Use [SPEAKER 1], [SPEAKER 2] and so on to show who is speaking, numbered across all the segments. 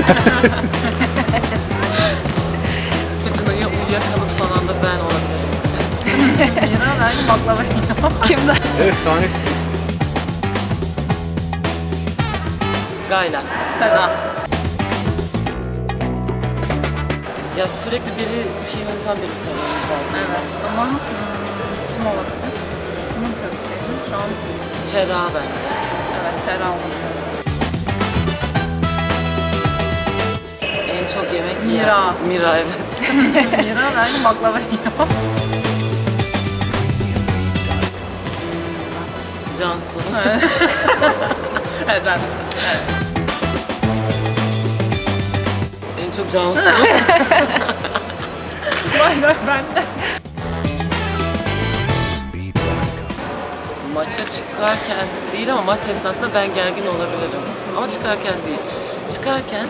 [SPEAKER 1] Fırtınaya uyuyakalıp son anda ben olabilirim.
[SPEAKER 2] Mira ben baklava yiyorum. Kimde?
[SPEAKER 3] Evet, sahnesin.
[SPEAKER 1] Gayla.
[SPEAKER 2] Seda.
[SPEAKER 1] Ya sürekli bir şeyi unutan biri söylememiz lazım.
[SPEAKER 2] Evet ama kim olabilir? Bunun tabii şeydi. Şu an
[SPEAKER 1] Çera bence.
[SPEAKER 2] evet Seda olabilir.
[SPEAKER 1] En çok yemek
[SPEAKER 2] Mira.
[SPEAKER 1] yiyen. Mira evet.
[SPEAKER 2] Mira ben baklava yiyorum.
[SPEAKER 1] Cansu.
[SPEAKER 2] Evet ben.
[SPEAKER 1] En çok Cansu.
[SPEAKER 2] Vay ben de.
[SPEAKER 1] Maça çıkarken değil ama maç esnasında ben gergin olabilirim. Ama çıkarken değil. Çıkarken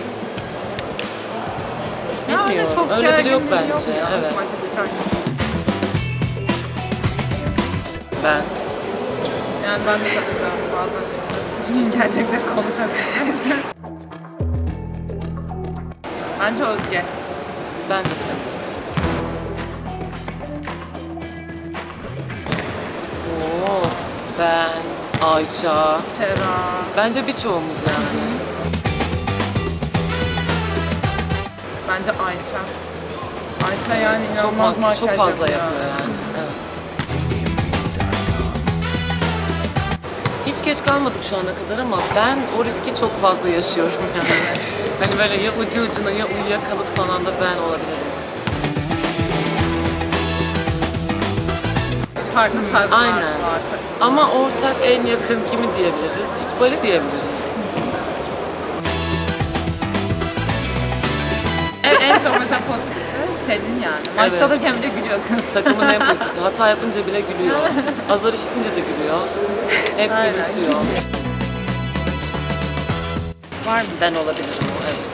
[SPEAKER 1] bilmiyorum. Öyle biri yok bence.
[SPEAKER 2] Ya,
[SPEAKER 1] evet.
[SPEAKER 2] maça çıkarken.
[SPEAKER 1] Ben.
[SPEAKER 2] Yani ben de takılıyorum bazen şimdi. Gerçekten konuşabiliriz. Bence Özge.
[SPEAKER 1] Bence de. Oo, ben, Ayça.
[SPEAKER 2] Çera.
[SPEAKER 1] Bence birçoğumuz yani.
[SPEAKER 2] Bence Ayça. Ayça yani inanılmaz makyaj
[SPEAKER 1] çok fazla yapıyor yani. Evet. Hiç geç kalmadık şu ana kadar ama ben o riski çok fazla yaşıyorum yani. Hani böyle ya ucu ucuna ya uyuyakalıp son anda ben olabilirim.
[SPEAKER 2] Farklı tarzlar
[SPEAKER 1] Aynen.
[SPEAKER 2] var.
[SPEAKER 1] Ama ortak en yakın kimi diyebiliriz? İkbal'i diyebiliriz.
[SPEAKER 2] Evet, en çok mesela pozitifi senin yani. Maçta
[SPEAKER 1] Evet.
[SPEAKER 2] da kendi gülüyor kız.
[SPEAKER 1] Takımın en pozitifi. Hata yapınca bile gülüyor. Azar işitince de gülüyor. Hep
[SPEAKER 2] Aynen.
[SPEAKER 1] gülümsüyor.
[SPEAKER 2] Var mı?
[SPEAKER 1] Ben olabilirim o, evet.